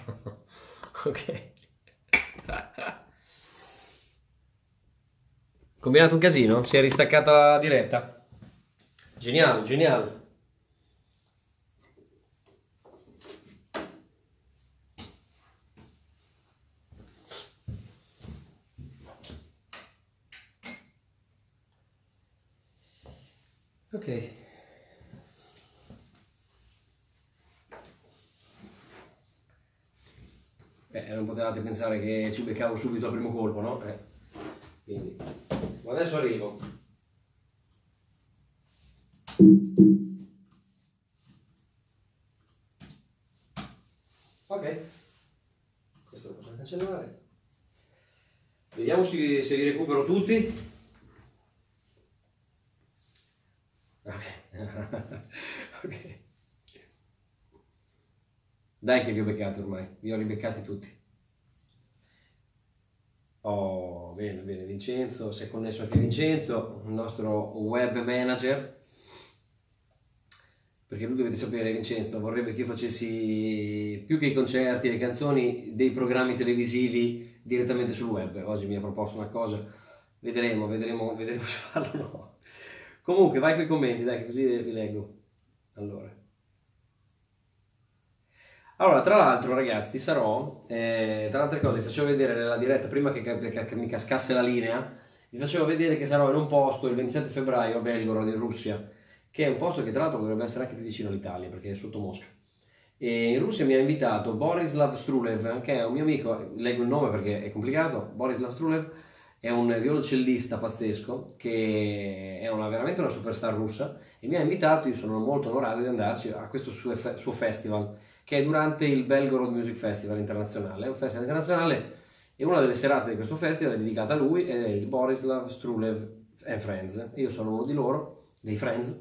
Ok. Combinato un casino? Si è ristaccata la diretta? Geniale, geniale. Ok. Non potevate pensare che ci beccavo subito al primo colpo, no? Quindi. Ma adesso arrivo. Ok. Questo lo possiamo cancellare. Vediamo se vi recupero tutti. Ok. Ok. Dai che vi ho beccato ormai, vi ho ribeccati tutti. Oh, bene, bene, Vincenzo, si è connesso anche Vincenzo, il nostro web manager, perché lui dovete sapere, Vincenzo, vorrebbe che io facessi più che i concerti e le canzoni, dei programmi televisivi direttamente sul web. Oggi mi ha proposto una cosa, vedremo se farlo o no. Comunque, vai con i commenti, dai, che così vi leggo. Allora. Allora, tra l'altro, ragazzi, tra le altre cose, vi facevo vedere nella diretta, prima che mi cascasse la linea, vi facevo vedere che sarò in un posto il 27 febbraio a Belgorod, in Russia, che è un posto che tra l'altro dovrebbe essere anche più vicino all'Italia, perché è sotto Mosca. E in Russia mi ha invitato Borislav Strulev, che è un mio amico, leggo il nome perché è complicato. Borislav Strulev è un violoncellista pazzesco, che è veramente una superstar russa, e mi ha invitato, io sono molto onorato di andarci a questo suo festival, che è durante il Belgorod Music Festival internazionale. È un festival internazionale e una delle serate di questo festival è dedicata a lui, ed è il Borislav Strulev and Friends. Io sono uno di loro, dei Friends,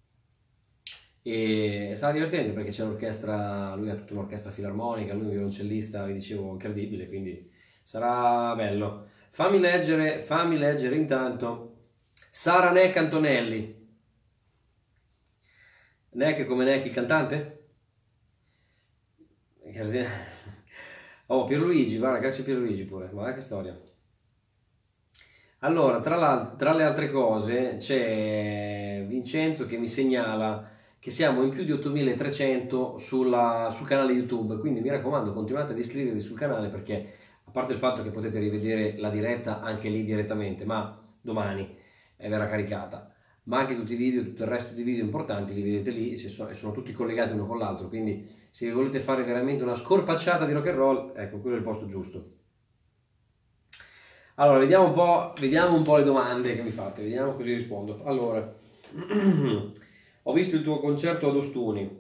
e sarà divertente perché c'è l'orchestra, lui ha tutta un'orchestra filarmonica, lui è un violoncellista, vi dicevo, incredibile, quindi sarà bello. Fammi leggere intanto Sara Neck Antonelli. Neck come Neck il cantante? Oh, Pierluigi, guarda, grazie Pierluigi pure, guarda che storia. Allora, tra le altre cose, c'è Vincenzo che mi segnala che siamo in più di 8300 sul canale YouTube, quindi mi raccomando, continuate ad iscrivervi sul canale perché, a parte il fatto che potete rivedere la diretta anche lì direttamente, ma domani verrà caricata, ma anche tutti i video, tutto il resto di video importanti li vedete lì e sono tutti collegati uno con l'altro, quindi se vi volete fare veramente una scorpacciata di rock and roll, ecco, quello è il posto giusto. Allora, vediamo un po' le domande che mi fate, vediamo così rispondo. Allora, ho visto il tuo concerto ad Ostuni.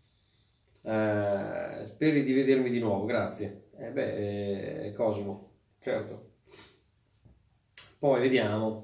Speri di vedermi di nuovo, grazie. Cosimo, certo. Poi vediamo.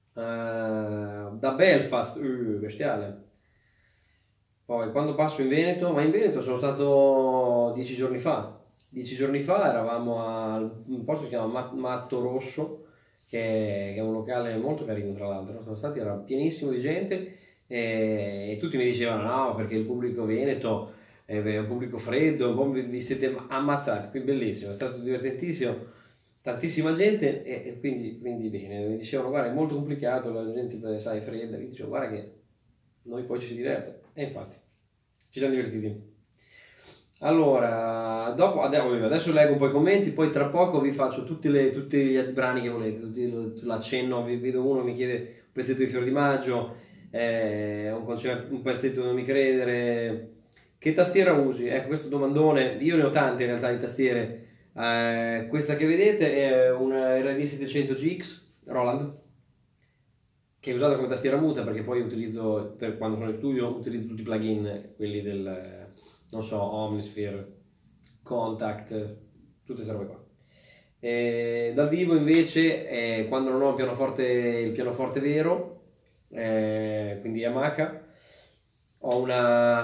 Da Belfast, bestiale. Poi quando passo in Veneto, ma in Veneto sono stato 10 giorni fa. 10 giorni fa eravamo a un posto che si chiama Matto Rosso, che è un locale molto carino tra l'altro. Sono stati, era pienissimo di gente e tutti mi dicevano no, perché il pubblico veneto è un pubblico freddo, un po' vi siete ammazzati, qui bellissimo, è stato divertentissimo, tantissima gente e quindi bene. Mi dicevano guarda è molto complicato, la gente sai è fredda, io dicevo guarda che noi poi ci si diverte e infatti ci siamo divertiti. Allora, adesso leggo un po' i commenti, poi tra poco vi faccio tutti gli brani che volete, l'accenno, vi vedo uno che mi chiede un pezzetto di Fior di Maggio, un pezzetto Non mi credere, che tastiera usi? Ecco, questo domandone, io ne ho tante in realtà di tastiere. Questa che vedete è una RD 700 GX Roland, che è usata come tastiera muta perché poi utilizzo, per quando sono in studio, utilizzo tutti i plugin, quelli del, non so, Omnisphere, Contact, tutte queste robe qua. Dal vivo invece, quando non ho il pianoforte vero, quindi Yamaha, ho una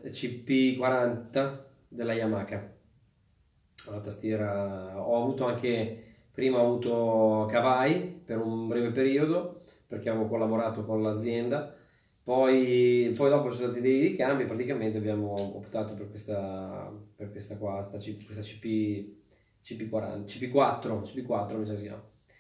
CP40 della Yamaha, la tastiera. Ho avuto anche, prima ho avuto Kawai per un breve periodo perché avevo collaborato con l'azienda Poi dopo sono stati dei cambi, praticamente abbiamo optato per questa qua, questa CP40, CP4 mi sa che si chiama.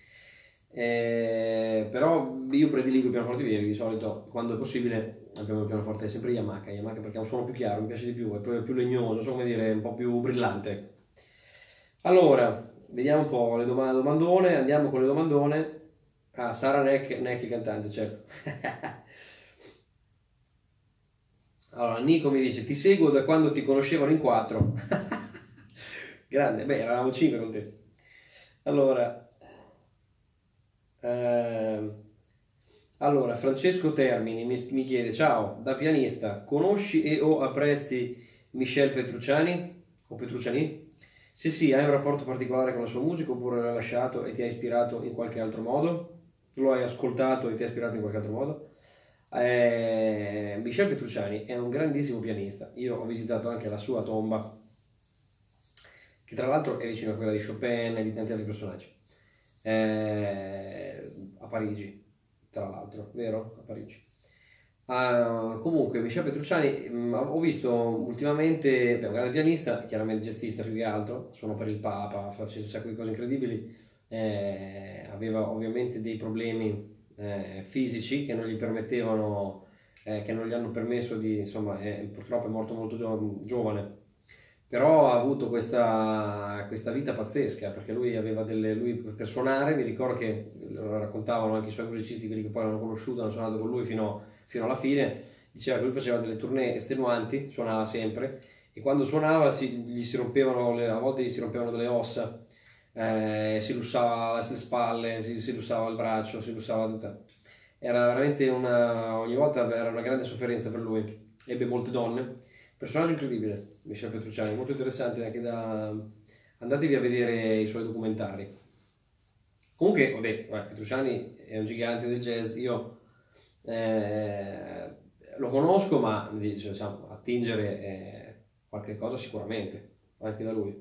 Però io prediligo i pianoforti veri, di solito quando è possibile abbiamo il pianoforte sempre Yamaha perché ha un suono più chiaro, mi piace di più, è più legnoso, non so come dire, un po' più brillante, ecco. Allora, vediamo un po' le domandone, andiamo con le domandone. Ah, Sara Neck il cantante, certo. Allora, Nico mi dice, ti seguo da quando ti conoscevano in quattro. Grande, beh, eravamo cinque con te. Allora, ehm, Francesco Termini mi chiede, ciao, da pianista, conosci e o apprezzi Michel Petrucciani? O Petrucciani? Se sì, hai un rapporto particolare con la sua musica oppure l'hai lasciato e ti ha ispirato in qualche altro modo? Lo hai ascoltato e ti ha ispirato in qualche altro modo? Michel Petrucciani è un grandissimo pianista. Io ho visitato anche la sua tomba, che tra l'altro è vicino a quella di Chopin e di tanti altri personaggi. A Parigi, tra l'altro, vero? A Parigi. Comunque, Michel Petrucciani, ho visto ultimamente, beh, un grande pianista, chiaramente jazzista più che altro, suonò per il Papa, faceva un sacco di cose incredibili, aveva ovviamente dei problemi fisici che non gli permettevano, che non gli hanno permesso di, insomma, purtroppo è morto molto giovane, però ha avuto questa vita pazzesca, perché lui per suonare, mi ricordo che lo raccontavano anche i suoi musicisti, quelli che poi l'hanno conosciuto, hanno suonato con lui fino alla fine, diceva che lui faceva delle tournée estenuanti, suonava sempre, e quando suonava gli si rompevano, a volte gli si rompevano delle ossa, si lussava le spalle, si lussava il braccio, si lussava tutta. Era veramente ogni volta era una grande sofferenza per lui, ebbe molte donne. Personaggio incredibile, Michel Petrucciani, molto interessante anche da... Andatevi a vedere i suoi documentari. Comunque, vabbè, Petrucciani è un gigante del jazz, io lo conosco, ma diciamo, attingere qualche cosa sicuramente, anche da lui.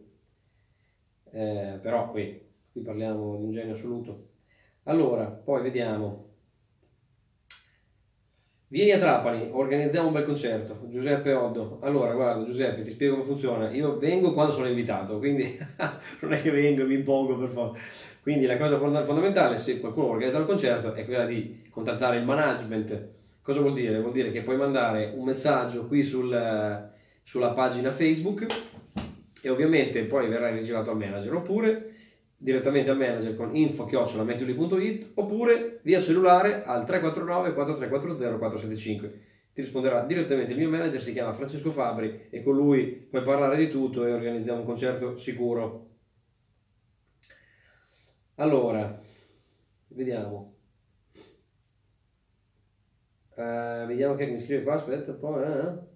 Però qui parliamo di un genio assoluto. Allora, poi vediamo. Vieni a Trapani, organizziamo un bel concerto. Giuseppe Oddo. Allora, guarda, Giuseppe, ti spiego come funziona. Io vengo quando sono invitato, quindi non è che vengo e mi impongo per forza. Quindi la cosa fondamentale, se qualcuno vuole organizzare un concerto, è quella di contattare il management. Cosa vuol dire? Vuol dire che puoi mandare un messaggio qui sulla pagina Facebook e ovviamente poi verrà rigirato al manager, oppure direttamente al manager con info@mettiuli.it, oppure via cellulare al 349 4340 475. Ti risponderà direttamente il mio manager, si chiama Francesco Fabri, e con lui puoi parlare di tutto e organizziamo un concerto sicuro. Allora, vediamo. Vediamo che mi scrive qua, aspetta un po'.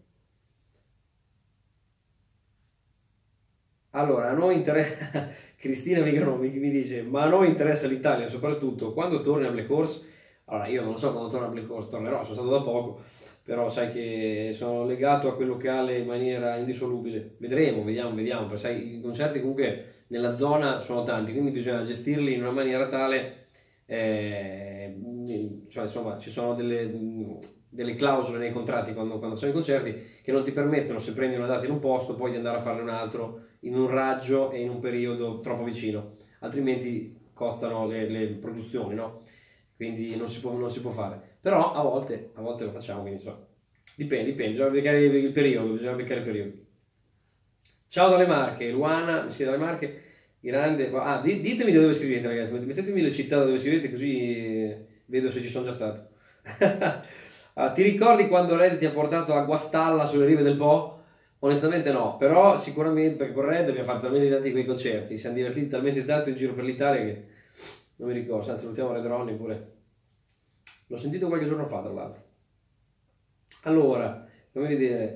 Allora, a noi interessa, Cristina Vigano mi dice, ma a noi interessa l'Italia, soprattutto quando torni a Black Horse. Allora, io non lo so quando torno a Black Horse, tornerò, sono stato da poco, però sai che sono legato a quel locale in maniera indissolubile. Vediamo, perché sai, i concerti comunque nella zona sono tanti, quindi bisogna gestirli in una maniera tale, cioè insomma, ci sono delle clausole nei contratti quando sono i concerti che non ti permettono, se prendi una data in un posto, poi di andare a farne un altro in un raggio e in un periodo troppo vicino, altrimenti costano le produzioni, no? Quindi non si può fare. Però a volte lo facciamo, quindi insomma, dipende, bisogna beccare il periodo. Ciao dalle Marche, Luana, mi scrive dalle Marche, grande. Ditemi da dove scrivete, ragazzi, mettetemi le città da dove scrivete, così vedo se ci sono già stato. Ti ricordi quando Red ti ha portato a Guastalla sulle rive del Po? Onestamente no, però sicuramente perché con Red abbiamo fatto talmente tanti quei concerti, siamo divertiti talmente tanto in giro per l'Italia che non mi ricordo, anzi salutiamo Red Ronnie pure. L'ho sentito qualche giorno fa, tra l'altro. Allora, fammi vedere.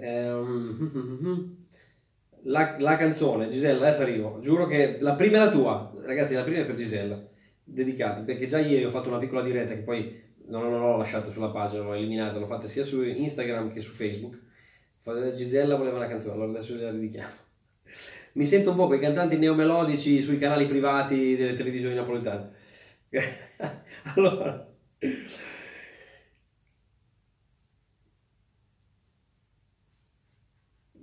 La canzone, Gisella, adesso arrivo. Giuro che la prima è la tua, ragazzi, la prima è per Gisella, dedicata, perché già ieri ho fatto una piccola diretta che poi non l'ho lasciata sulla pagina, l'ho eliminata, l'ho fatta sia su Instagram che su Facebook. Gisella voleva una canzone, allora adesso la dedichiamo. Mi sento un po' quei cantanti neomelodici sui canali privati delle televisioni napoletane. Allora,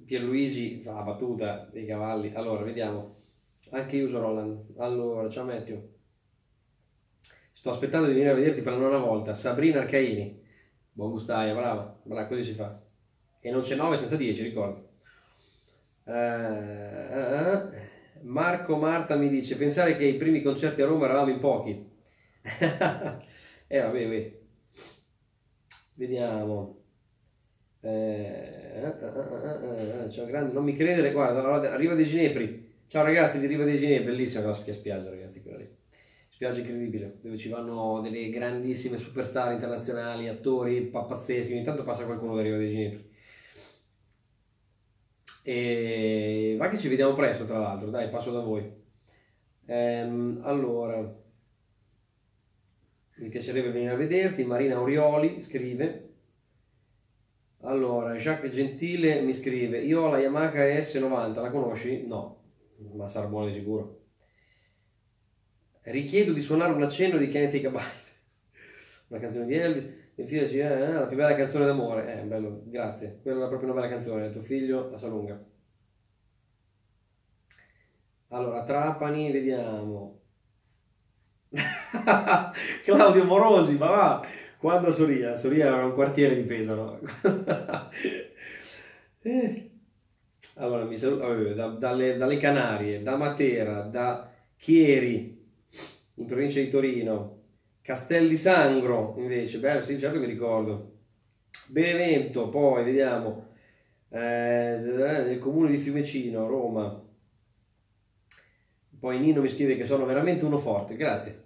Pierluigi fa la battuta dei cavalli. Allora, vediamo. Anche io uso Roland. Allora, ciao Matteo. Sto aspettando di venire a vederti per la nona volta. Sabrina Arcaini. Buon gustaia, brava. Brava, così si fa. E non c'è 9 senza 10, ricordo. Marco Marta mi dice, pensare che i primi concerti a Roma eravamo in pochi. Vabbè. Vediamo. Ciao grande, non mi credere, guarda, allora, Riva dei Ginepri. Ciao ragazzi di Riva dei Ginepri, bellissima la spiaggia ragazzi, quella lì. Spiaggia incredibile, dove ci vanno delle grandissime superstar internazionali, attori pazzeschi, ogni tanto passa qualcuno da Riva dei Ginepri. E va che ci vediamo presto tra l'altro, dai, passo da voi. Allora, mi piacerebbe venire a vederti, Marina Orioli scrive. Allora, Jacques Gentile mi scrive, io ho la Yamaha S90, la conosci? No, ma sarà buona di sicuro. Richiedo di suonare un accenno di Kenneth Icabite, una canzone di Elvis, mio figlio dice, la più bella canzone d'amore, bello, grazie, quella è proprio una bella canzone, tuo figlio la sa lunga. Allora, Trapani, vediamo. Claudio Morosi, ma va! Quando a Soria? Soria era un quartiere di Pesaro. Allora, mi saluto dalle Canarie, da Matera, da Chieri, in provincia di Torino, Castel di Sangro, invece, bello, sì, certo mi ricordo. Benevento, poi, vediamo, nel comune di Fiumicino, Roma. Poi Nino mi scrive che sono veramente uno forte, grazie.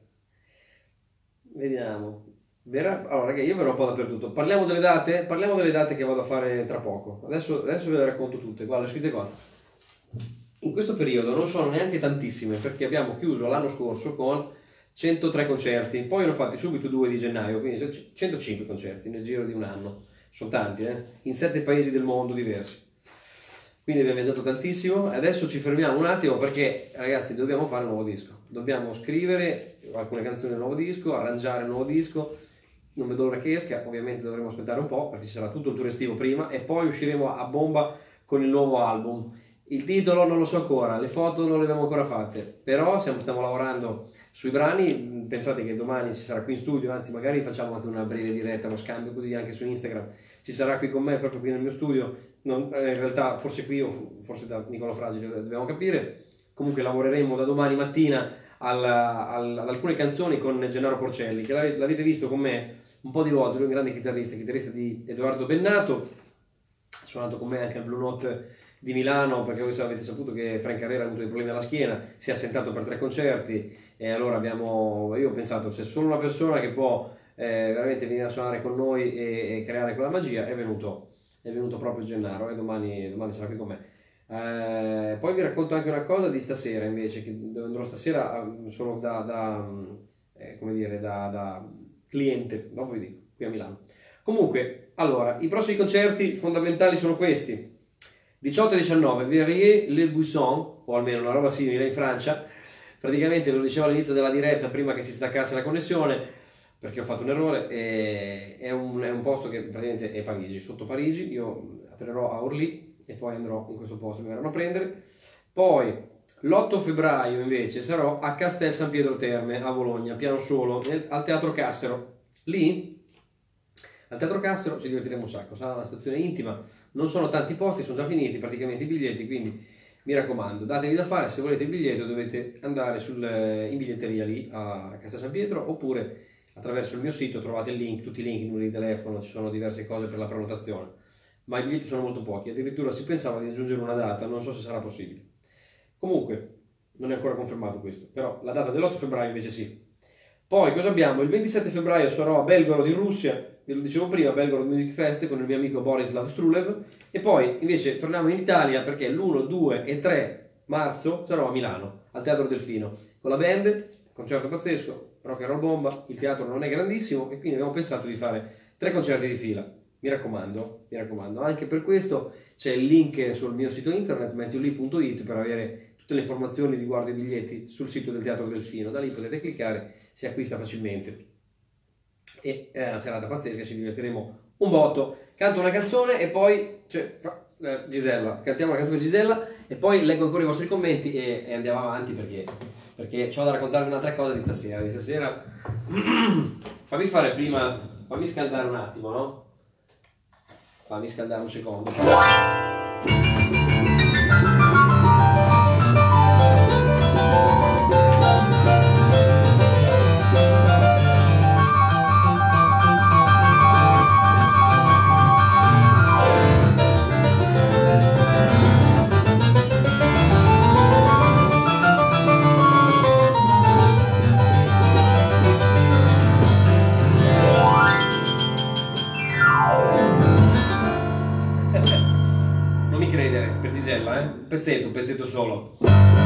Vediamo. Allora, ragazzi, io verrò un po' dappertutto. Parliamo delle date? Parliamo delle date che vado a fare tra poco. Adesso ve le racconto tutte. Guarda, scrivete qua. In questo periodo non sono neanche tantissime perché abbiamo chiuso l'anno scorso con 103 concerti. Poi ne ho fatti subito 2 di gennaio, quindi 105 concerti nel giro di un anno. Sono tanti, in 7 paesi del mondo diversi. Quindi abbiamo viaggiato tantissimo. Adesso ci fermiamo un attimo perché, ragazzi, dobbiamo fare un nuovo disco. Dobbiamo scrivere alcune canzoni del nuovo disco, arrangiare il nuovo disco. Non vedo l'ora che esca, ovviamente dovremo aspettare un po' perché ci sarà tutto il tour estivo prima e poi usciremo a bomba con il nuovo album. Il titolo non lo so ancora, le foto non le abbiamo ancora fatte, però stiamo lavorando sui brani. Pensate che domani ci sarà qui in studio, anzi magari facciamo anche una breve diretta, uno scambio così anche su Instagram. Ci sarà qui con me, proprio qui nel mio studio, in realtà forse qui o forse da Nicola Fragile, dobbiamo capire. Comunque lavoreremo da domani mattina ad alcune canzoni con Gennaro Porcelli, che l'avete visto con me un po' di volte. Lui è un grande chitarrista di Edoardo Bennato, ha suonato con me anche al Blue Note di Milano, perché voi avete saputo che Frank Carrera ha avuto dei problemi alla schiena, si è assentato per 3 concerti e allora io ho pensato c'è solo una persona che può veramente venire a suonare con noi e creare quella magia. È venuto proprio Gennaro e domani sarà qui con me. Poi vi racconto anche una cosa di stasera invece, che andrò stasera solo come dire, da cliente, dopo vi dico, qui a Milano. Comunque, allora, i prossimi concerti fondamentali sono questi. 18 e 19, Verrières-le-Buisson, o almeno una roba simile in Francia. Praticamente ve lo dicevo all'inizio della diretta, prima che si staccasse la connessione, perché ho fatto un errore, è un posto che praticamente è Parigi, sotto Parigi. Io atterrerò a Orly e poi andrò in questo posto, mi verranno a prendere. Poi l'8 febbraio invece sarò a Castel San Pietro Terme a Bologna, piano solo, al Teatro Cassero. Lì al Teatro Cassero ci divertiremo un sacco, sarà una stazione intima, non sono tanti posti, sono già finiti praticamente i biglietti, quindi mi raccomando, datevi da fare. Se volete il biglietto dovete andare in biglietteria lì a Castel San Pietro, oppure attraverso il mio sito trovate il link, tutti i link, i numeri di telefono, ci sono diverse cose per la prenotazione, ma i biglietti sono molto pochi, addirittura si pensava di aggiungere una data, non so se sarà possibile. Comunque, non è ancora confermato questo, però la data dell'8 febbraio invece sì. Poi cosa abbiamo? Il 27 febbraio sarò a Belgorod in Russia, ve lo dicevo prima, Belgorod Music Fest con il mio amico Borislav Strulev, e poi invece torniamo in Italia perché l'1, 2 e 3 marzo sarò a Milano, al Teatro Delfino, con la band, concerto pazzesco, rock and roll bomba. Il teatro non è grandissimo e quindi abbiamo pensato di fare 3 concerti di fila. Mi raccomando, anche per questo c'è il link sul mio sito internet mattioli.it per avere tutte le informazioni riguardo i biglietti sul sito del Teatro Delfino. Da lì potete cliccare, si acquista facilmente. E è una serata pazzesca, ci divertiremo un botto. Canto una canzone e poi Gisella, cantiamo la canzone di Gisella e poi leggo ancora i vostri commenti e andiamo avanti perché ho da raccontarvi un'altra cosa di stasera. Di stasera fammi fare prima, fammi scaldare un attimo, no? Fammi scaldare un secondo. Non mi credere, per Gisella, un pezzetto solo.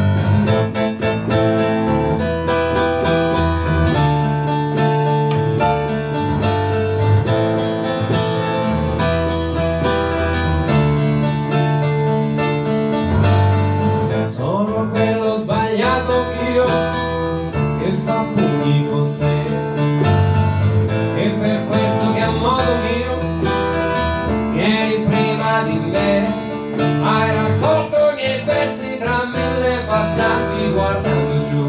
Sono quello sbagliato io che fa pugni con sé e per questo che a modo mio ieri prima di me hai raccolto i miei pezzi tra mille passanti guardando giù.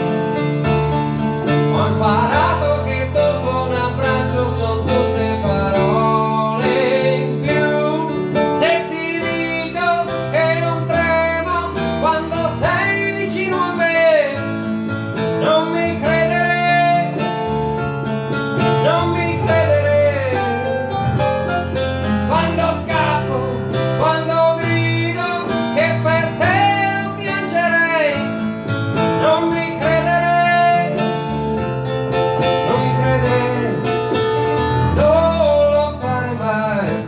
Ho imparato che dopo un abbraccio sono tutte parole in più. Se ti dico che non tremo quando sei vicino a me, non mi credere, non mi credere. Quando scappo, quando grido che per te non piangerei, non mi credere, non mi credere, non lo fare mai.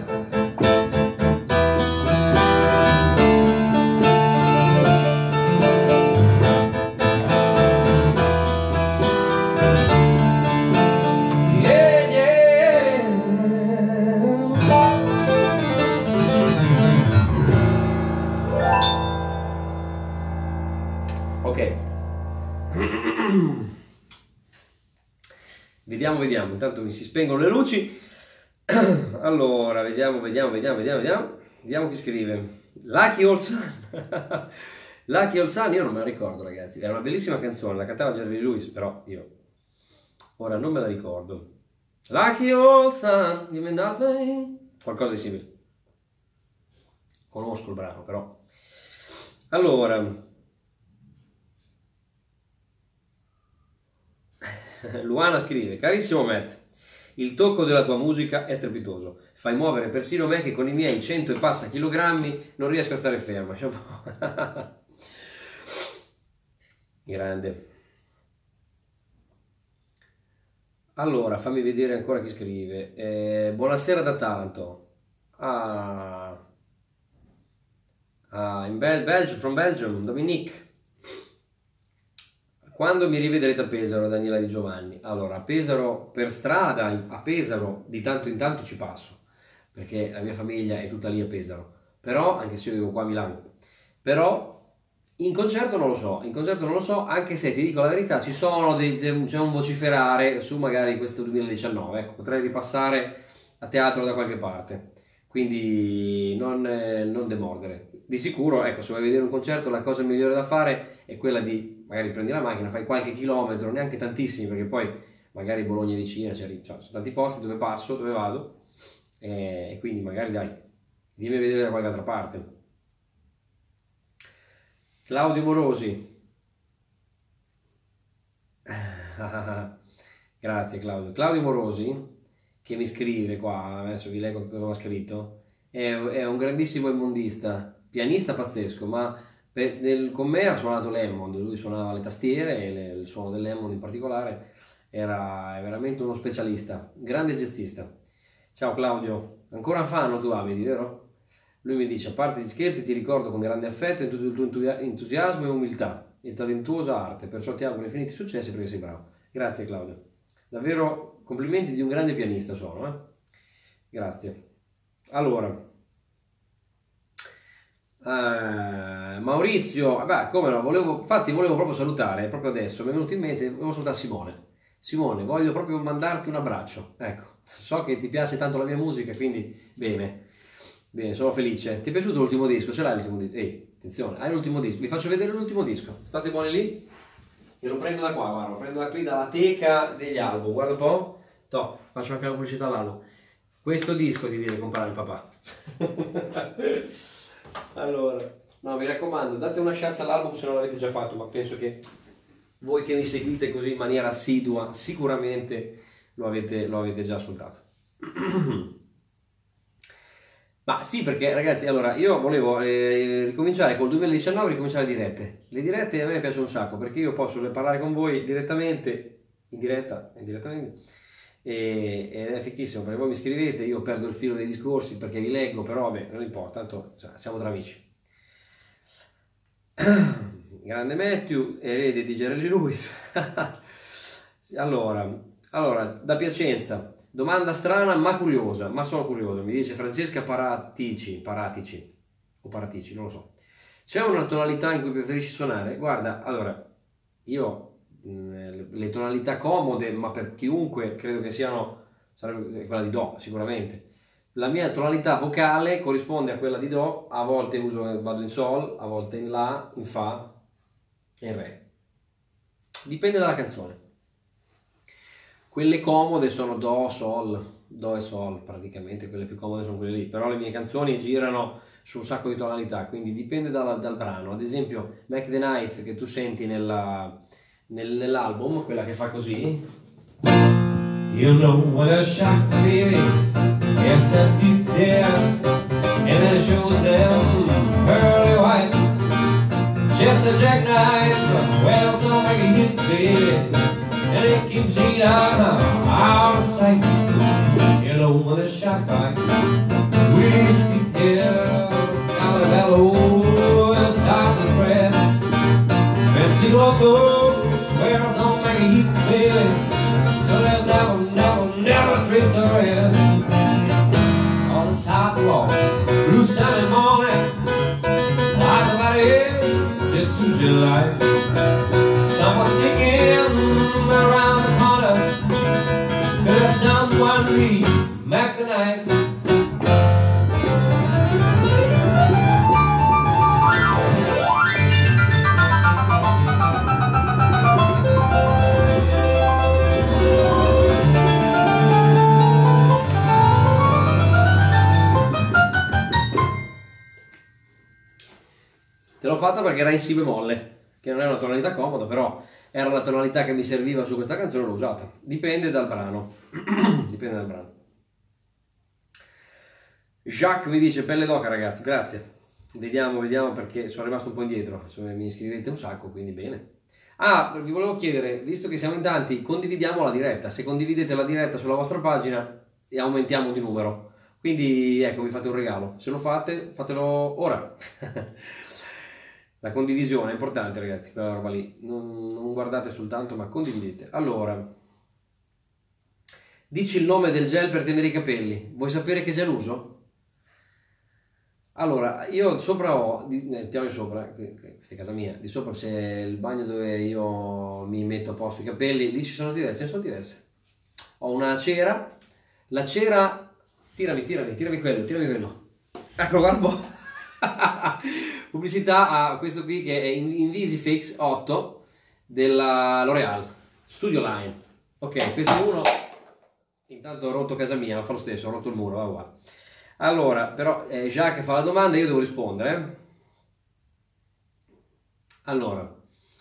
Yeah, yeah. Ok. Vediamo, intanto mi si spengono le luci. Allora, vediamo chi scrive. Lucky Old Sun. Lucky Old Sun, io non me la ricordo, ragazzi. Era una bellissima canzone, la cantava Jerry Lewis, però io ora non me la ricordo. Lucky Old Sun, give me nothing. Qualcosa di simile. Conosco il brano, però. Allora, Luana scrive: carissimo Matt, il tocco della tua musica è strepitoso, fai muovere persino me che con i miei 100 e passa chilogrammi non riesco a stare ferma. Grande. Allora, fammi vedere ancora chi scrive. Buonasera da Taranto. In Belgium, from Belgium, Dominique. Quando mi rivedrete a Pesaro, Daniela Di Giovanni? Allora, a Pesaro, per strada, a Pesaro, di tanto in tanto ci passo, perché la mia famiglia è tutta lì a Pesaro, però, anche se io vivo qua a Milano, però in concerto non lo so, anche se ti dico la verità, c'è un vociferare su magari questo 2019, ecco, potrei ripassare a teatro da qualche parte, quindi non demordere. Di sicuro, ecco, se vuoi vedere un concerto, la cosa migliore da fare è quella di, magari prendi la macchina, fai qualche chilometro, neanche tantissimi, perché poi magari Bologna è vicina, cioè, sono tanti posti dove passo, dove vado, e quindi magari dai, vieni a vedere da qualche altra parte. Claudio Morosi. Grazie Claudio Morosi, che mi scrive qua, adesso vi leggo cosa ha scritto, è un grandissimo immondista, pianista pazzesco, ma con me ha suonato l'Hammond, lui suonava le tastiere e il suono dell'Hammond in particolare, è veramente uno specialista, grande jazzista. Ciao Claudio, ancora un fan tu abiti, vero? Lui mi dice: a parte gli scherzi, ti ricordo con grande affetto in tutto il tuo entusiasmo e umiltà e talentuosa arte, perciò ti auguro infiniti successi perché sei bravo. Grazie Claudio, davvero complimenti di un grande pianista sono, Grazie. Allora, Maurizio, come no, volevo proprio salutare, proprio adesso mi è venuto in mente, volevo salutare Simone, voglio proprio mandarti un abbraccio, ecco, so che ti piace tanto la mia musica, quindi bene. Bene, sono felice. Ti è piaciuto l'ultimo disco? Ce l'hai l'ultimo disco? Ehi, attenzione, hai l'ultimo disco. Vi faccio vedere l'ultimo disco. State buoni lì? Io lo prendo da qua, guarda, lo prendo da qui, dalla teca degli album. Guarda un po'. Toh, faccio anche la pubblicità all'album. Questo disco ti deve comprare il papà. Allora, no, mi raccomando, date una chance all'album se non l'avete già fatto, ma penso che voi che mi seguite così in maniera assidua sicuramente lo avete già ascoltato. Ma sì, perché ragazzi, allora io volevo ricominciare col 2019, ricominciare le dirette. Le dirette a me piacciono un sacco perché io posso parlare con voi direttamente, in diretta, indirettamente, ed è fichissimo perché voi mi scrivete, io perdo il filo dei discorsi perché vi leggo, però vabbè, non importa, tanto cioè, siamo tra amici. Grande Matthew, erede di Jerry Lewis. allora, da Piacenza. Domanda strana ma curiosa, ma sono curioso, mi dice Francesca Paratici, non lo so. C'è una tonalità in cui preferisci suonare? Guarda, allora, io le tonalità comode, ma per chiunque credo che sarebbe quella di Do, sicuramente. La mia tonalità vocale corrisponde a quella di Do, a volte vado in Sol, a volte in La, in Fa e in Re. Dipende dalla canzone. Quelle comode sono Do e Sol, praticamente quelle più comode sono quelle lì, però le mie canzoni girano su un sacco di tonalità, quindi dipende dal brano. Ad esempio Mac the Knife che tu senti nell'album, quella che fa così. You know what a shock, baby, yes, that's beat there, and then it shows them pearly white, just a jackknife, well, so make a hit, baby. And it keeps it out of sight. You know when the shot bites, whiskey tails, down the bellow, and start to spread. Fancy logos, where it's on make a heat, baby. So they'll never trace her head. On the sidewalk, blue Sunday morning, lies about it, just suits your life. Someone's sneaking around the corner, could someone read Mac the Knife? Te l'ho fatta perché era in Si bemolle, che non è una tonalità comoda, però era la tonalità che mi serviva su questa canzone, l'ho usata. Dipende dal brano. Dipende dal brano. Jacques mi dice pelle d'oca ragazzi, grazie. Vediamo perché sono rimasto un po' indietro. Mi iscrivete un sacco, quindi bene. Ah, vi volevo chiedere, visto che siamo in tanti, condividiamo la diretta. Se condividete la diretta sulla vostra pagina e aumentiamo di numero. Quindi ecco, mi fate un regalo. Se lo fate, fatelo ora. La condivisione è importante ragazzi, quella roba lì, non guardate soltanto ma condividete. Allora, dici il nome del gel per tenere i capelli, vuoi sapere che gel uso? Allora, io sopra ho, mettiamo sopra, questa è casa mia, di sopra c'è il bagno dove io mi metto a posto i capelli, lì ci sono diverse, sono diverse. Ho una cera, la cera, tirami quello. Ecco, guarda un po'. Pubblicità a questo qui che è Invisifix 8 della L'Oreal Studio Line. Ok, questo è uno. Intanto ho rotto casa mia, ma fa lo stesso, ho rotto il muro, va guarda. Allora, però Jacques fa la domanda e io devo rispondere. Allora,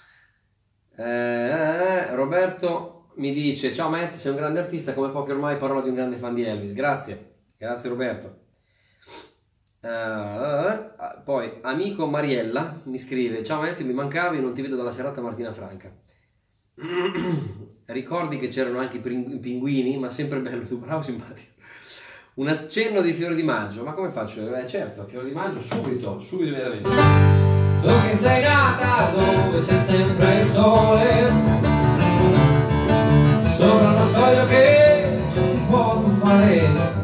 Roberto mi dice: ciao Matt, sei un grande artista, come pochi ormai parlo di un grande fan di Elvis. Grazie Roberto. Poi amico Mariella mi scrive: ciao Matt, mi mancavi, non ti vedo dalla serata Martina Franca. Ricordi che c'erano anche i pinguini, ma sempre bello, tu bravo, simpatico. Un accenno di fiori di maggio, ma come faccio? Certo, fiori di maggio subito immediatamente. Tu che sei nata dove c'è sempre il sole, sopra uno scoglio che ci si può tuffare,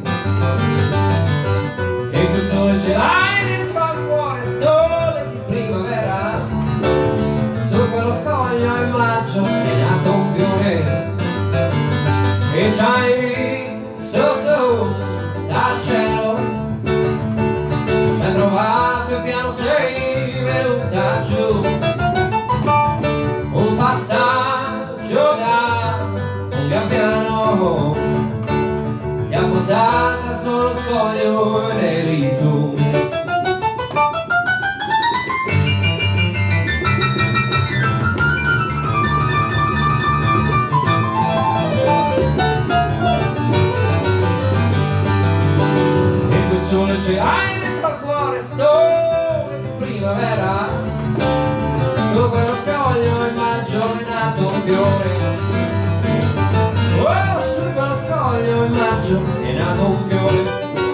e quel sole ce l'hai dentro al cuore, sole di primavera. Su quello scoglio in maggio è nato un fiore, e c'hai sto sole dal cielo sbaglio ed eri tu. E quel sole ce l'hai dentro al cuore, sole di primavera. Su quello scoglio in maggio è nato un fiore. Oh, su quello scoglio in maggio è nato un fiore.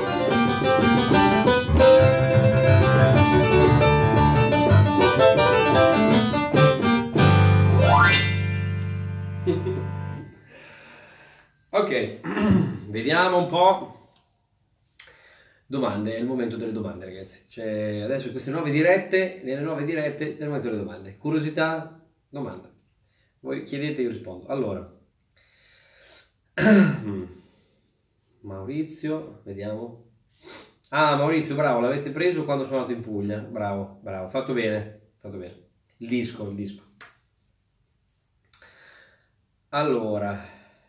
Ok, vediamo un po'. Domande, è il momento delle domande, ragazzi. Cioè, adesso queste nuove dirette, nelle nuove dirette c'è il momento delle domande. Curiosità, domanda. Voi chiedete, io rispondo. Allora, Maurizio, vediamo. Ah, Maurizio, bravo, l'avete preso quando sono andato in Puglia. Bravo, bravo, fatto bene, fatto bene. Il disco, il disco. Allora.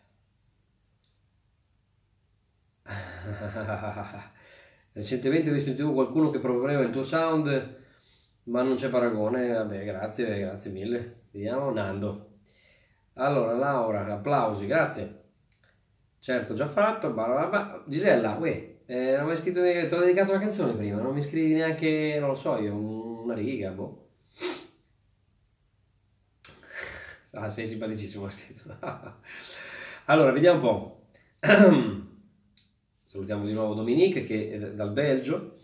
Recentemente ho visto in TV qualcuno che proponeva il tuo sound, ma non c'è paragone. Vabbè, grazie, grazie mille. Vediamo, Nando. Allora, Laura, applausi, grazie. Certo, già fatto. Gisella, uè, non mi hai scritto, ti ho dedicato una canzone prima, non mi scrivi neanche, non lo so io, una riga, boh. Ah, sei simpaticissimo, ha scritto. Allora, vediamo un po'. Salutiamo di nuovo Dominique che è dal Belgio.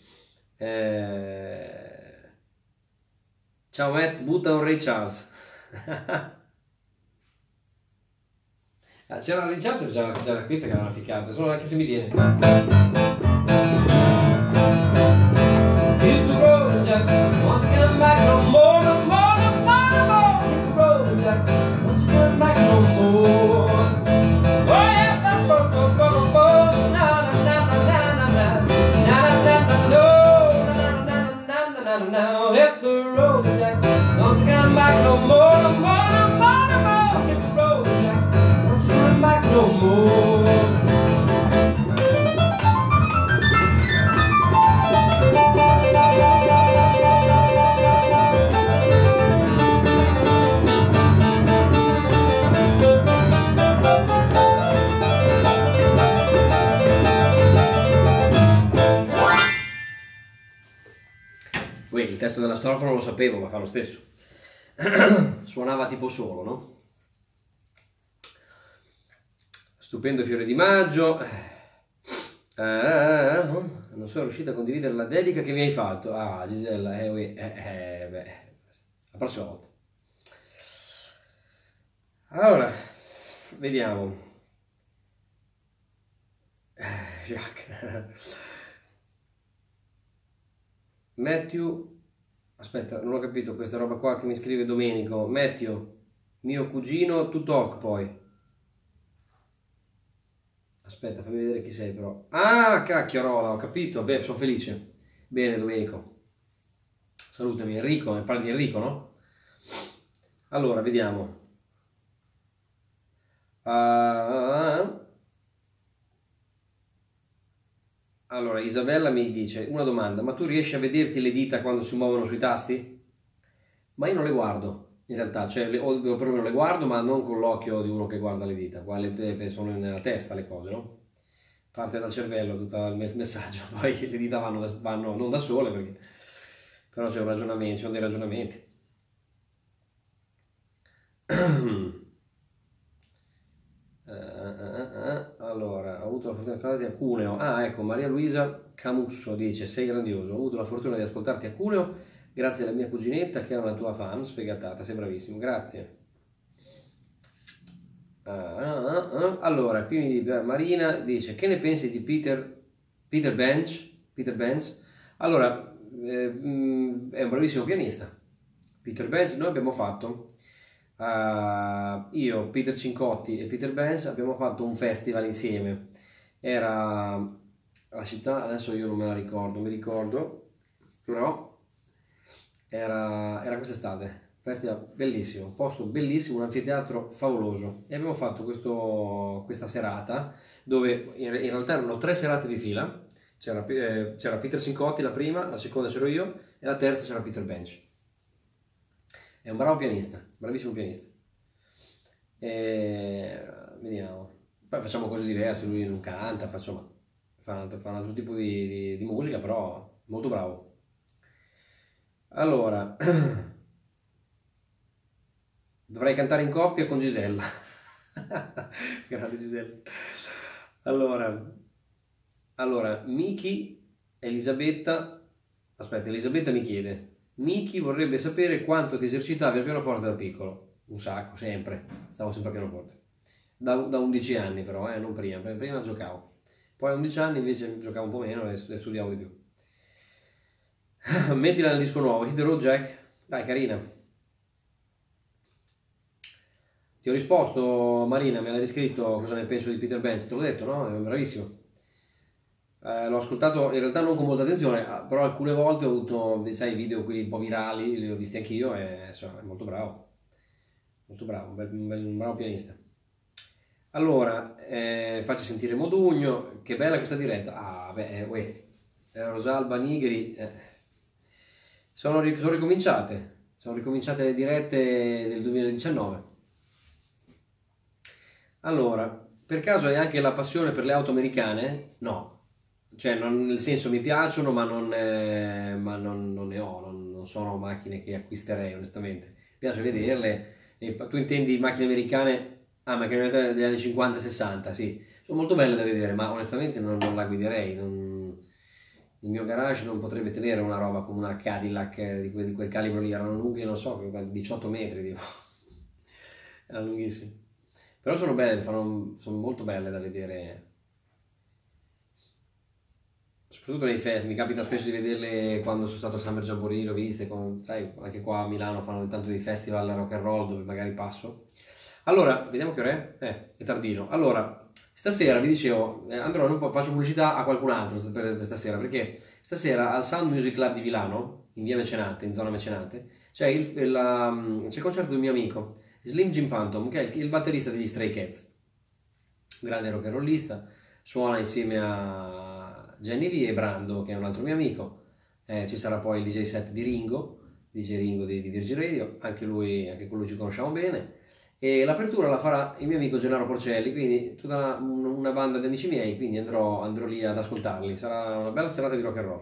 Ciao Matt, butta un Ray Charles. C'era Ray Charles, c'era questa che era una ficata, solo anche se mi viene. Hit the road, Jack, won't you come back no more, no more, no more, no more. Hit the road, Jack, won't you come back no more. Oh yeah, bo bo bo bo bo, na na na na na na na na na na na na na na na. Hit the road, Jack, won't you come back no more, no more, no more, no more. Hit the road, Jack, won't you come back no more. Il testo della strofa non lo sapevo, ma fa lo stesso. Suonava tipo solo, no? Stupendo fiore di maggio. Non sono riuscito a condividere la dedica che mi hai fatto. Ah, Gisella, beh, la prossima volta. Allora, vediamo. Jacques. Matthew, aspetta, non ho capito questa roba qua che mi scrive Domenico. Matthew, mio cugino, tu talk poi. Aspetta, fammi vedere chi sei però. Ah, cacchiorola, ho capito. Beh, sono felice. Bene, Domenico. Salutami, Enrico, parli di Enrico, no? Allora, vediamo. Allora, Isabella mi dice, una domanda, ma tu riesci a vederti le dita quando si muovono sui tasti? Ma io non le guardo, in realtà, cioè, o perlomeno le guardo, ma non con l'occhio di uno che guarda le dita, qua sono nella testa le cose, no? Parte dal cervello tutto il messaggio, poi le dita vanno non da sole, perché... però c'è un ragionamento, ci sono dei ragionamenti. Allora, ho avuto la fortuna di a Cuneo. Ah, ecco, Maria Luisa Camusso dice: sei grandioso, ho avuto la fortuna di ascoltarti a Cuneo grazie alla mia cuginetta che è una tua fan sfegatata, sei bravissimo, grazie. Allora, qui mi dice, Marina dice: che ne pensi di Peter Bench? Allora, è un bravissimo pianista. Peter Bench, noi abbiamo fatto io, Peter Cincotti e Peter Bench abbiamo fatto un festival insieme. Era la città, adesso io non me la ricordo, mi ricordo, però era quest'estate. Festival bellissimo, posto bellissimo, un anfiteatro favoloso. E abbiamo fatto questa serata dove in realtà erano 3 serate di fila, c'era Peter Sincotti la prima, la seconda c'ero io e la terza c'era Peter Bench. È un bravo pianista, bravissimo pianista. Vediamo. Poi facciamo cose diverse, lui non canta, fa un altro tipo di musica, però molto bravo. Allora, dovrei cantare in coppia con Gisella. Grande Gisella. Allora, Miki, Elisabetta mi chiede: Miki vorrebbe sapere quanto ti esercitavi al pianoforte da piccolo. Un sacco, sempre, stavo sempre a pianoforte. Da 11 anni però, non prima. Prima giocavo. Poi a 11 anni invece giocavo un po' meno e studiavo di più. Mettila nel disco nuovo, Hit the Road Jack. Dai, carina. Ti ho risposto, Marina, mi hai scritto cosa ne penso di Peter Bench, te l'ho detto, no? È bravissimo. L'ho ascoltato in realtà non con molta attenzione, però alcune volte ho avuto, sai, video quelli un po' virali, li ho visti anch'io e insomma, è molto bravo. Molto bravo, un bravo pianista. Allora, faccio sentire Modugno, che bella questa diretta. Rosalba Nigri, sono ricominciate le dirette del 2019. Allora, per caso hai anche la passione per le auto americane? No, cioè nel senso mi piacciono, ma non ne ho, non sono macchine che acquisterei onestamente. Mi piace vederle. Tu intendi macchine americane? Ah, macchine degli anni 50-60, sì, sono molto belle da vedere, ma onestamente non la guiderei. Il mio garage non potrebbe tenere una roba come una Cadillac di quel calibro lì, erano lunghi, non so, 18 metri, tipo. Erano lunghissimi. Però sono belle, sono molto belle da vedere, soprattutto nei festival. Mi capita spesso di vederle quando sono stato a Summer Jamboree, l'ho viste, sai, anche qua a Milano fanno tanto dei festival rock and roll dove magari passo. Allora, vediamo che ora è? È tardino. Allora, stasera vi dicevo, andrò un po', faccio pubblicità a qualcun altro per stasera, perché stasera al Sound Music Club di Milano, in via Mecenate, in zona Mecenate, c'è il concerto di un mio amico, Slim Jim Phantom, che è il batterista degli Stray Cats, grande rock and rollista, suona insieme a Jenny V e Brando, che è un altro mio amico. Ci sarà poi il DJ set di DJ Ringo di Virgin Radio, anche con lui ci conosciamo bene, e l'apertura la farà il mio amico Gennaro Porcelli, quindi tutta una banda di amici miei, quindi andrò lì ad ascoltarli. Sarà una bella serata di rock and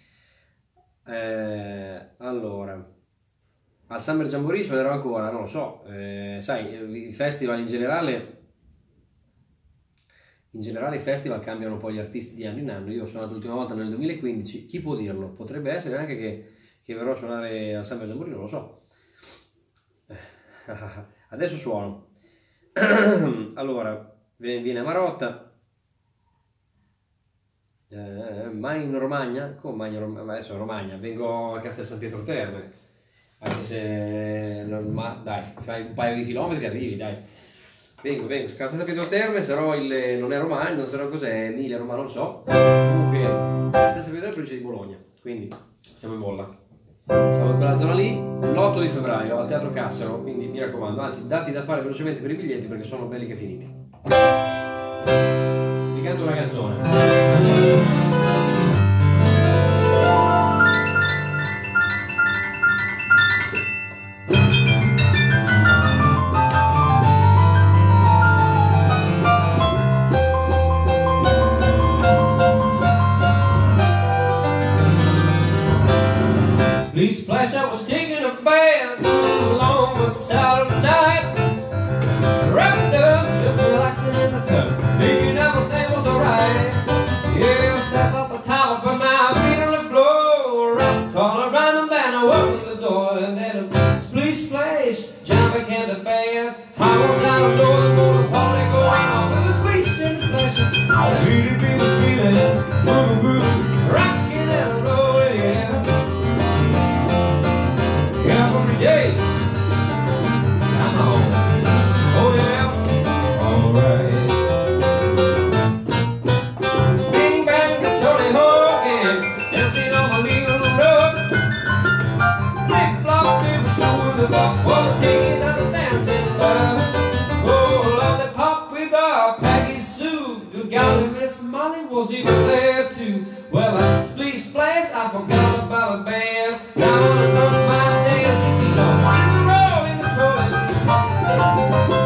roll. Allora, al Summer Jamboree suonerò ancora, non lo so, sai, i festival in generale i festival cambiano poi gli artisti di anno in anno. Io ho suonato l'ultima volta nel 2015, chi può dirlo? Potrebbe essere anche che verrò a suonare al Summer Jamboree, non lo so. Adesso suono. Allora, viene a Marotta. Mai in Romagna? Come mai in Romagna? Adesso in Romagna, vengo a Castel San Pietro Terme, anche se ma dai, fai un paio di chilometri, arrivi, dai. Vengo, Castel San Pietro Terme, non è Romagna, non sarò cos'è, Emilia, Romagna, non lo so. Comunque, Castel San Pietro Terme è provincia di Bologna, quindi siamo in bolla. Siamo in quella zona lì, l'8 di febbraio al Teatro Cassero, quindi mi raccomando, anzi dati da fare velocemente per i biglietti perché sono belli che finiti. Vi canto una canzone. Please splash, I was taking a bath along the Saturday night, wrapped up, just relaxing in the tub, thinking everything was alright. Yeah, step up on top, put my feet on the floor, wrapped all around and then I opened the door, and then a splish splash, jump back in the bath. I was out of door, the party going on, and the splish and splash, I really feel the feeling, grooving, rocking and rolling, yeah. Every day, come on, oh yeah, alright. Bing bang, the Sony Hogan, dancing on my little rug. Flip flop, flip shoe, the bop, all the teen and the dancing love. Oh, lollipop with our Peggy Sue, good golly, Miss Molly was even there too. Well, I forgot about the band. Now I love my dancing feet on the road in the snow.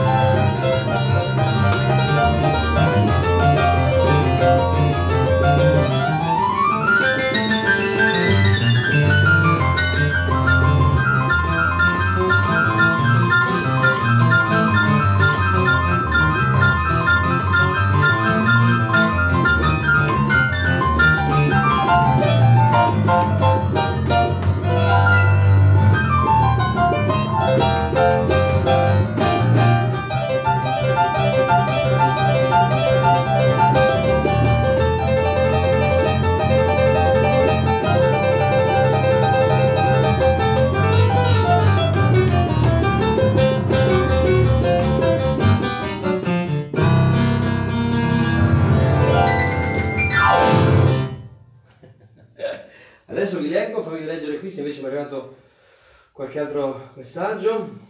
Adesso vi leggo, fammi leggere qui se invece mi è arrivato qualche altro messaggio.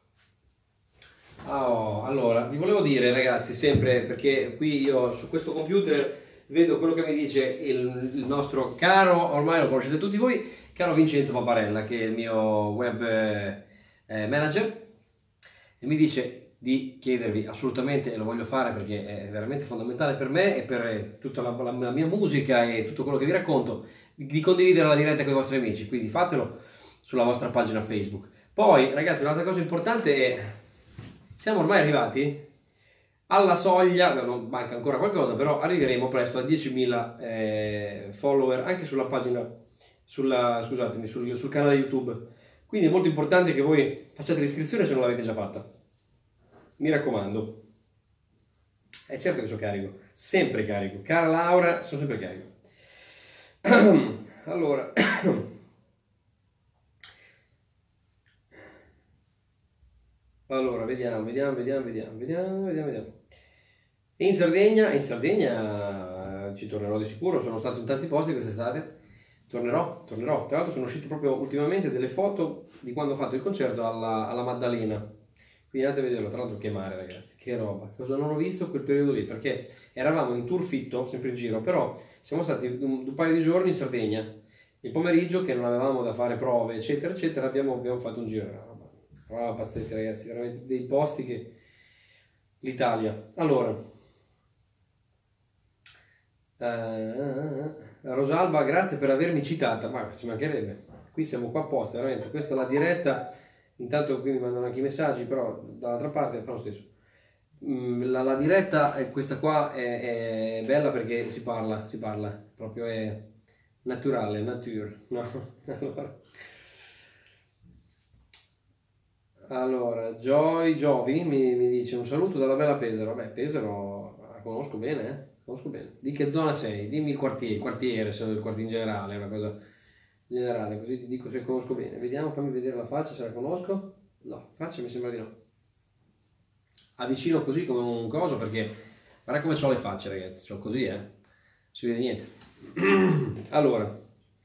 Allora, vi volevo dire ragazzi, sempre perché qui io su questo computer vedo quello che mi dice il nostro caro, ormai lo conoscete tutti voi, caro Vincenzo Paparella, che è il mio web manager, e mi dice di chiedervi assolutamente, e lo voglio fare perché è veramente fondamentale per me e per tutta la mia musica e tutto quello che vi racconto, di condividere la diretta con i vostri amici, quindi fatelo sulla vostra pagina Facebook. Poi ragazzi, un'altra cosa importante è, siamo ormai arrivati alla soglia, non manca ancora qualcosa, però arriveremo presto a 10.000 follower anche sulla pagina, scusatemi, sul canale YouTube, quindi è molto importante che voi facciate l'iscrizione se non l'avete già fatta, mi raccomando. È certo che sono carico, sempre carico, cara Laura, sono sempre carico. Allora, vediamo. In Sardegna ci tornerò di sicuro, sono stato in tanti posti quest'estate, tornerò. Tra l'altro sono uscite proprio ultimamente delle foto di quando ho fatto il concerto alla Maddalena, quindi andate a vederlo. Tra l'altro che mare ragazzi, che roba, cosa non ho visto quel periodo lì, perché eravamo in tour fitto, sempre in giro, però siamo stati un paio di giorni in Sardegna, il pomeriggio che non avevamo da fare prove eccetera eccetera, abbiamo fatto un giro, roba pazzesca ragazzi, veramente dei posti che l'Italia. Allora, Rosalba, grazie per avermi citata, ma ci mancherebbe, qui siamo qua apposta, veramente, questa è la diretta. Intanto qui mi mandano anche i messaggi, però dall'altra parte fa lo stesso. La diretta, questa qua è bella perché si parla, proprio è naturale, nature, no? Allora, Giovi mi dice un saluto dalla bella Pesaro. Vabbè, Pesaro la conosco bene, conosco bene. Di che zona sei? Dimmi il quartiere, se non il quartiere in generale, è una cosa generale, così ti dico se conosco bene. Vediamo, fammi vedere la faccia, se la conosco. No, faccia mi sembra di no. Avvicino così come un coso perché guarda come ho le facce ragazzi, c'ho così si vede niente. Allora,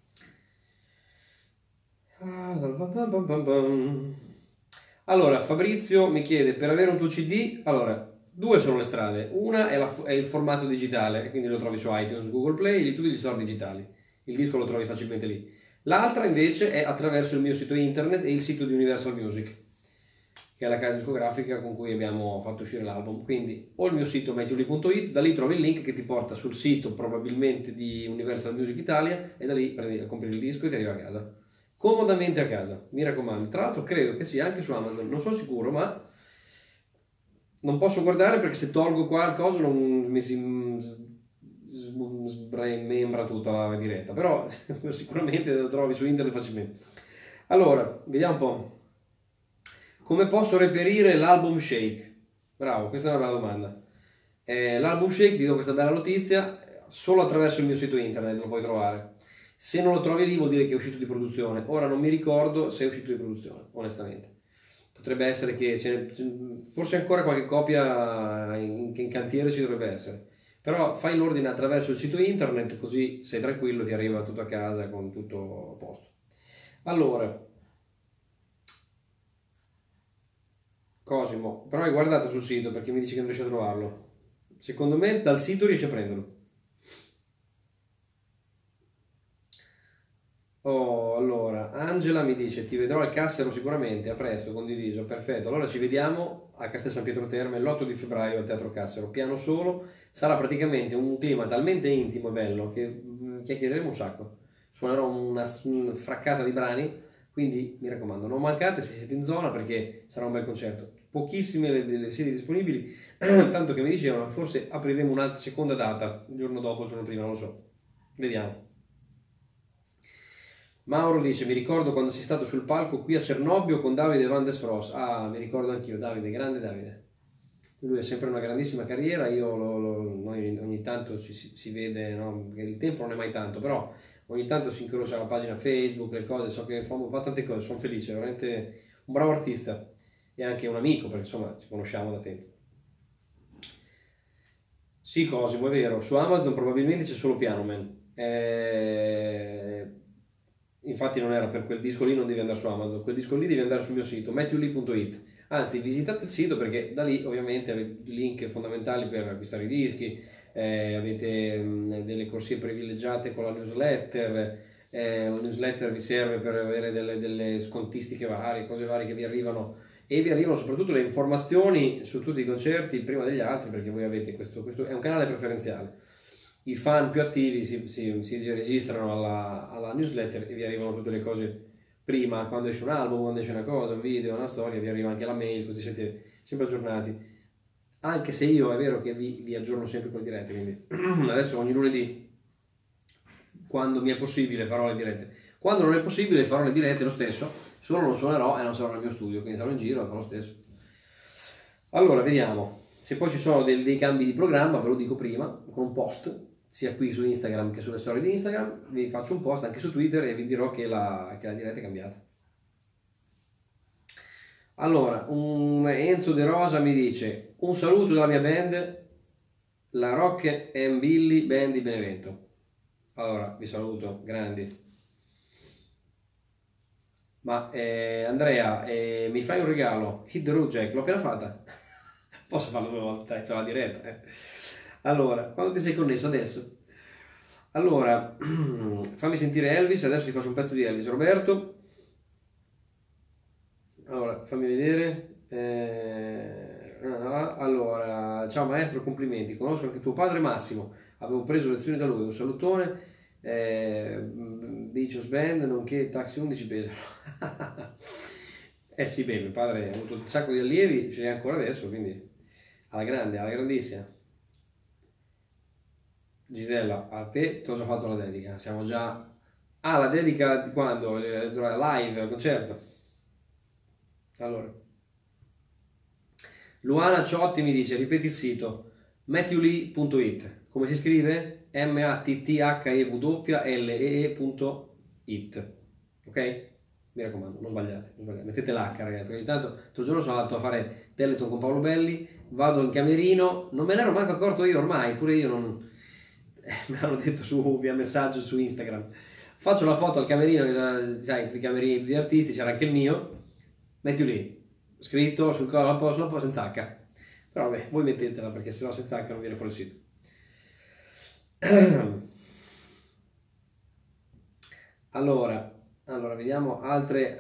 Fabrizio mi chiede, per avere un tuo CD, allora, due sono le strade, una è il formato digitale, quindi lo trovi su iTunes, Google Play, tutti gli store digitali, il disco lo trovi facilmente lì. L'altra invece è attraverso il mio sito internet e il sito di Universal Music, che è la casa discografica con cui abbiamo fatto uscire l'album. Quindi o il mio sito mettiuli.it, da lì trovi il link che ti porta sul sito probabilmente di Universal Music Italia e da lì compri il disco e ti arriva a casa, comodamente a casa, mi raccomando. Tra l'altro credo che sia anche su Amazon, non sono sicuro, ma non posso guardare perché se tolgo qualcosa non mi si sbremembra tutta la diretta, però sicuramente lo trovi su internet facilmente. Allora, vediamo un po'. Come posso reperire l'album Shake? Bravo, questa è una bella domanda. L'album Shake, ti do questa bella notizia, solo attraverso il mio sito internet lo puoi trovare. Se non lo trovi lì vuol dire che è uscito di produzione. Ora non mi ricordo se è uscito di produzione, onestamente. Potrebbe essere che forse ancora qualche copia in cantiere ci dovrebbe essere. Però fai l'ordine attraverso il sito internet, così sei tranquillo, ti arriva tutto a casa con tutto a posto. Allora, Cosimo, però hai guardato sul sito perché mi dici che non riesci a trovarlo. Secondo me dal sito riesci a prenderlo. Oh, allora, Angela mi dice, ti vedrò al Cassero sicuramente, a presto, condiviso, perfetto. Allora ci vediamo a Castel San Pietro Terme l'8 di febbraio al Teatro Cassero, piano solo, sarà praticamente un clima talmente intimo e bello che chiacchiereremo un sacco. Suonerò una fraccata di brani, quindi mi raccomando, non mancate se siete in zona perché sarà un bel concerto. Pochissime le sedie disponibili, tanto che mi dicevano che forse apriremo una seconda data, il giorno dopo, il giorno prima, non lo so. Vediamo. Mauro dice, mi ricordo quando sei stato sul palco qui a Cernobbio con Davide Van der Sfros. Ah, mi ricordo anch'io, Davide, grande Davide. Lui ha sempre una grandissima carriera, noi ogni tanto si vede, no? Il tempo non è mai tanto, però ogni tanto si incrocia la pagina Facebook, le cose, so che fa tante cose, sono felice, è veramente un bravo artista e anche un amico, perché insomma ci conosciamo da tempo. Sì, Cosimo, è vero, su Amazon probabilmente c'è solo Piano Man. Infatti non era per quel disco lì, non devi andare su Amazon, quel disco lì devi andare sul mio sito matthewlee.it, anzi visitate il sito perché da lì ovviamente avete i link fondamentali per acquistare i dischi, avete delle corsie privilegiate con la newsletter, la newsletter vi serve per avere delle scontistiche varie, cose varie che vi arrivano e vi arrivano soprattutto le informazioni su tutti i concerti prima degli altri perché voi avete questo è un canale preferenziale. I fan più attivi si registrano alla newsletter e vi arrivano tutte le cose prima, quando esce un album, quando esce una cosa, un video, una storia, vi arriva anche la mail, così siete sempre aggiornati. Anche se io è vero che vi aggiorno sempre con le dirette, quindi adesso ogni lunedì, quando mi è possibile, farò le dirette. Quando non è possibile farò le dirette lo stesso, solo non suonerò e non sarò nel mio studio, quindi sarò in giro e farò lo stesso. Allora, vediamo. Se poi ci sono dei cambi di programma, ve lo dico prima, con un post, sia qui su Instagram che sulle storie di Instagram, vi faccio un post anche su Twitter e vi dirò che la diretta è cambiata. Allora, Enzo De Rosa mi dice, un saluto dalla mia band, la Rock and Billy Band di Benevento. Allora, vi saluto, grandi. Ma Andrea, mi fai un regalo? Hit the Road Jack, l'ho appena fatta. Posso farlo 2 volte, dai, c'ho la diretta. Allora, quando ti sei connesso adesso? Allora, fammi sentire Elvis, adesso ti faccio un pezzo di Elvis. Roberto, allora, fammi vedere. Allora, ciao maestro, complimenti, conosco anche tuo padre Massimo, avevo preso lezioni da lui, un salutone, Beaches Band, nonché Taxi 11 pesano. Sì, beh, mio padre ha avuto un sacco di allievi, ce li ha ancora adesso, quindi alla grande, alla grandissima. Gisella, a te ti ho già fatto la dedica, siamo già... Ah, la dedica di quando? Live, concerto. Allora. Luana Ciotti mi dice, ripeti il sito, matthewlee.it. Come si scrive? matthewlee.it. Ok? Mi raccomando, non sbagliate, mettete l'H ragazzi, perché ogni tanto l'altro giorno sono andato a fare Teleton con Paolo Belli, vado in camerino, non me ne ero manco accorto io ormai, pure io non... me l'hanno detto via messaggio su Instagram, faccio la foto al camerino, sai, tutti i camerini degli artisti, c'era anche il mio, metti lì, scritto sul collo, senza H, però vabbè, voi mettetela perché sennò senza H non viene fuori il sito. Allora, vediamo altre...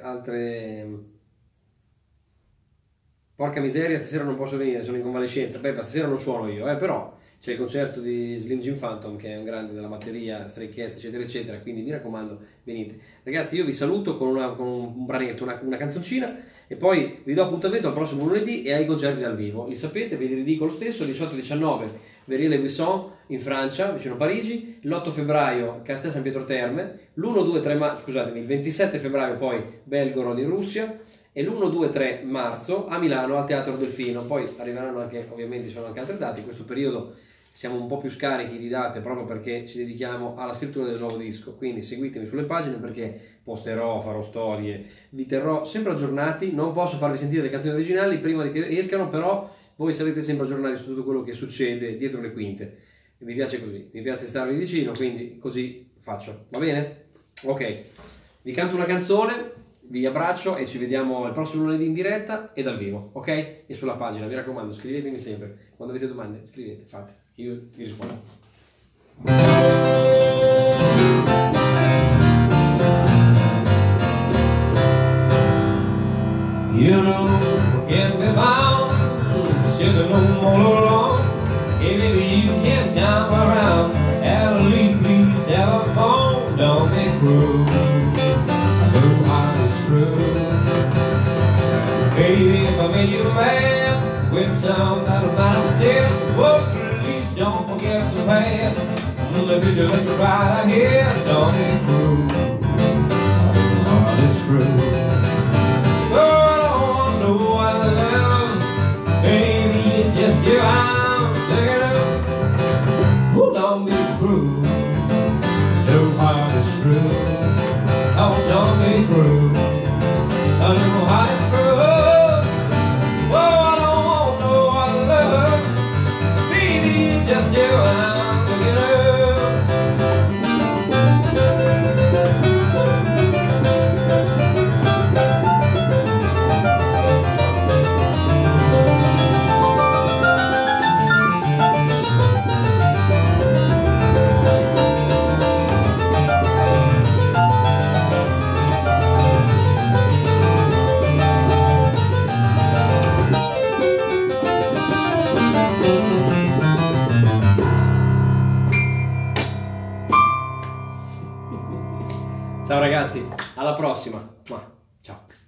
Porca miseria, stasera non posso venire, sono in convalescenza. Beh, stasera non suono io, però c'è il concerto di Slim Jim Phantom, che è un grande della batteria, Stray Cats, eccetera, eccetera, quindi mi raccomando, venite. Ragazzi, io vi saluto con un branetto, una canzoncina, e poi vi do appuntamento al prossimo lunedì e ai concerti dal vivo. Li sapete, ve li ridico lo stesso, 18-19, Verrières-les-Buissons, in Francia, vicino a Parigi, l'8 febbraio Castel San Pietro Terme, il 27 febbraio poi Belgorod in Russia, e l'1-2-3 marzo a Milano al Teatro Delfino. Poi arriveranno anche, ovviamente ci sono anche altre date, in questo periodo siamo un po' più scarichi di date proprio perché ci dedichiamo alla scrittura del nuovo disco, quindi seguitemi sulle pagine perché posterò, farò storie, vi terrò sempre aggiornati. Non posso farvi sentire le canzoni originali prima che escano, però voi sarete sempre aggiornati su tutto quello che succede dietro le quinte e mi piace così, mi piace starvi vicino, quindi così faccio, va bene? Ok, vi canto una canzone, vi abbraccio e ci vediamo il prossimo lunedì in diretta e dal vivo, ok? E sulla pagina, mi raccomando, scrivetemi sempre. Quando avete domande, scrivete, fate, io vi rispondo. You know, can be found sitting home all alone. Hey, baby, you can come around. At least please telephone. Don't be cruel. I know how it's true. Baby, if I made you mad with some out of myself, oh, please don't forget the past. The future left right here. Don't be cruel. I know how it's true. Just give out, look it up. Oh, don't be cruel. No heart is true. Oh, don't be cruel. A little heart is cruel. Oh, I don't want no other love. Baby, just give out, look it up. Ciao ragazzi, alla prossima. Ciao.